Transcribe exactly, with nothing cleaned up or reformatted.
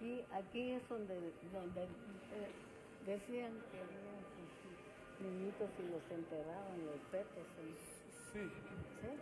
aquí, aquí es donde, donde eh, decían que había niñitos y los enterraban, los fetos. En, Sí, ¿sí?